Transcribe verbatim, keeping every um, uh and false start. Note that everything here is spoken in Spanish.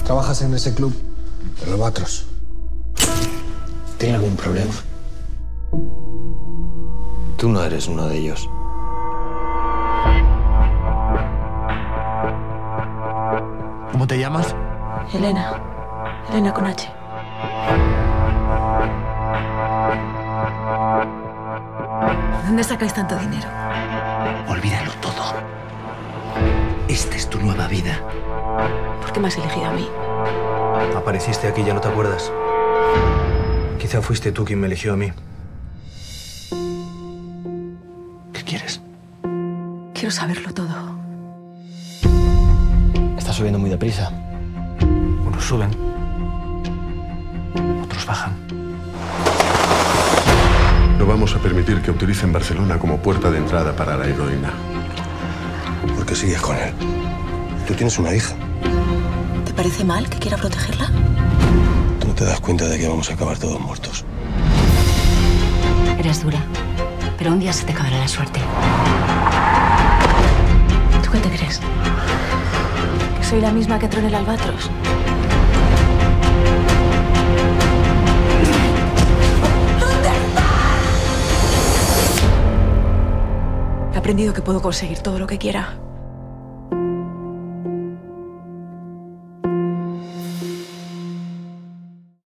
Trabajas en ese club, el Albatros. ¿Tiene algún problema? Tú no eres uno de ellos. ¿Cómo te llamas? Elena. Elena con H. ¿Dónde sacáis tanto dinero? Olvídalo todo. Esta es tu nueva vida. ¿Por qué me has elegido a mí? Apareciste aquí y ya no te acuerdas. Quizá fuiste tú quien me eligió a mí. ¿Qué quieres? Quiero saberlo todo. Estás subiendo muy deprisa. Unos suben, otros bajan. No vamos a permitir que utilicen Barcelona como puerta de entrada para la heroína. ¿Por qué sigues con él? Tú tienes una hija. ¿Te parece mal que quiera protegerla? ¿Tú no te das cuenta de que vamos a acabar todos muertos? Eres dura, pero un día se te acabará la suerte. ¿Tú qué te crees? ¿Que soy la misma que entró en el Albatros? He aprendido que puedo conseguir todo lo que quiera.